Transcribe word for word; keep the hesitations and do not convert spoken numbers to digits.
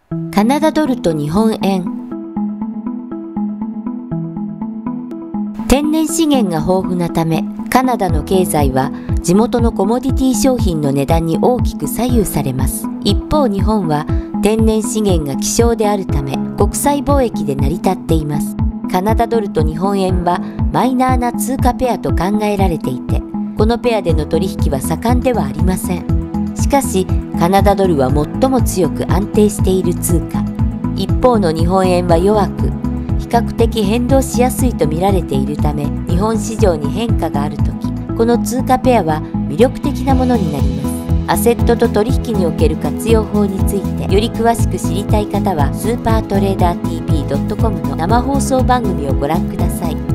カナダドルと日本円。天然資源が豊富なため、カナダの経済は地元のコモディティ商品の値段に大きく左右されます。一方、日本は天然資源が希少であるため、国際貿易で成り立っています。カナダドルと日本円はマイナーな通貨ペアと考えられていて、このペアでの取引は盛んではありません。しかし、カナダドルは最も強く安定している通貨。一方の日本円は弱く、比較的変動しやすいと見られているため、日本市場に変化があるとき、この通貨ペアは魅力的なものになります。アセットと取引における活用法についてより詳しく知りたい方は、スーパートレーダー ティーピードットコム の生放送番組をご覧ください。